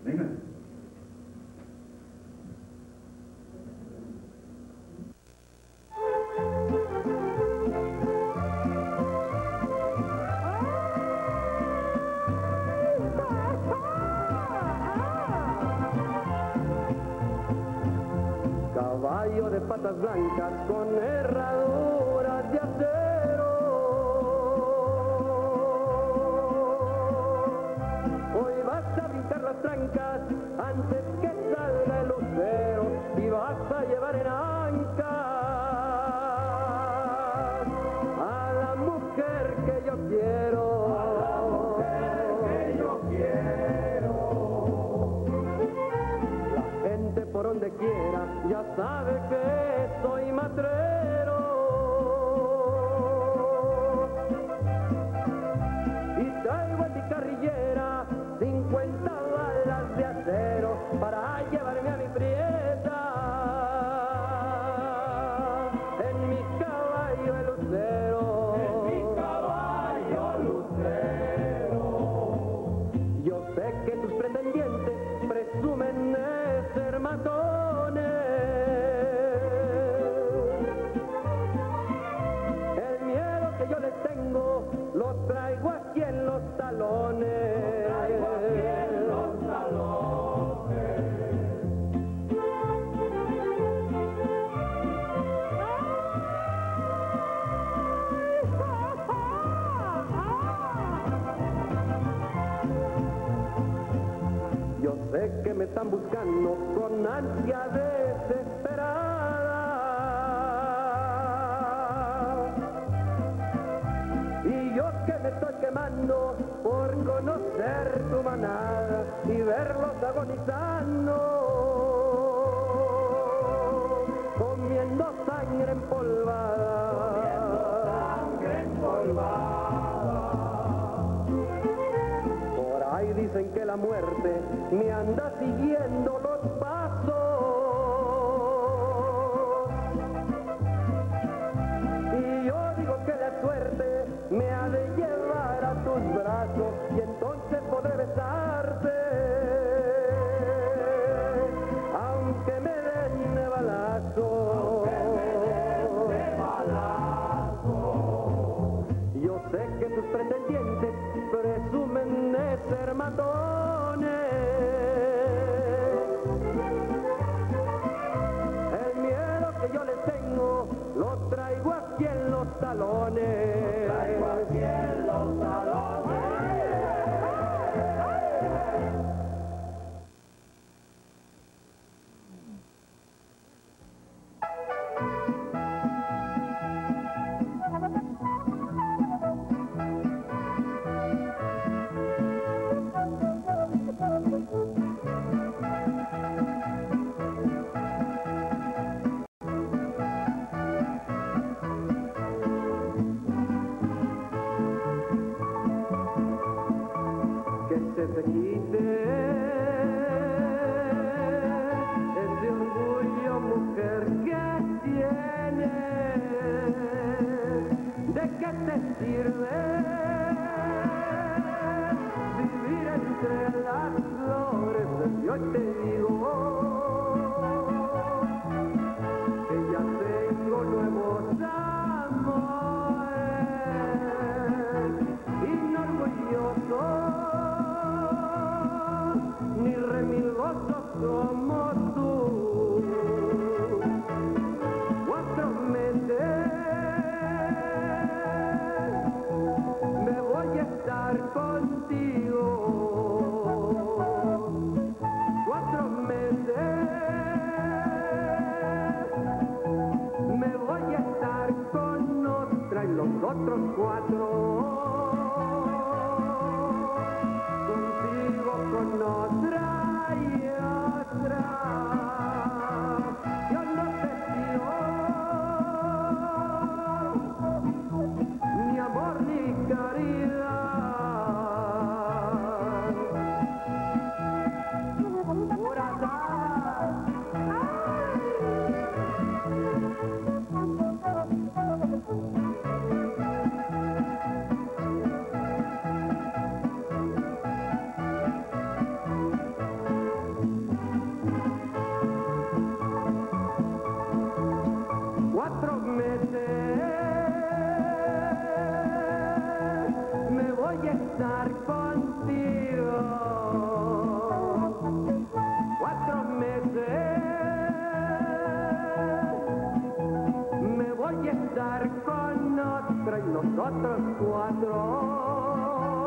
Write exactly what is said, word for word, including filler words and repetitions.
Venga. Caballo de patas blancas con herraduras de acero. Hoy vas a brincar las trancas antes que salga el lucero y vas a llevar en ancas a la mujer que yo quiero. A la mujer que yo quiero. La gente por donde quiera ya sabe que soy matrero y traigo en mi carrillera cincuenta balas de acero para llevarme a mi prieta en mi caballo el lucero. En mi caballo lucero. Yo sé que tus pretendientes presumen de ser matones. El miedo que yo les tengo lo traigo aquí en los talones. Lo traigo aquí en los talones. Yo sé que me están buscando con ansia desesperada y yo que me estoy quemando por conocer tu manada y verlos agonizando, comiendo sangre empolvada. Comiendo sangre empolvada. Por ahí dicen que la muerte me anda siguiendo los pasos y yo digo que la suerte me ha de llevar a tus brazos y entonces podré besarte aunque me den de balazo. Yo sé que tus pretendientes presumen de ser matones. El miedo que yo les tengo lo traigo aquí en los talones. Lo traigo aquí en los talones. Que se te quite ese orgullo, mujer, que tienes. ¿De qué te sirve vivir entre las flores? Yo te digo que ya tengo nuevos amores y no orgulloso ni remilgoso como tú. Cuatro meses me voy a estar contigo. Cuatro con otro y nosotros cuatro.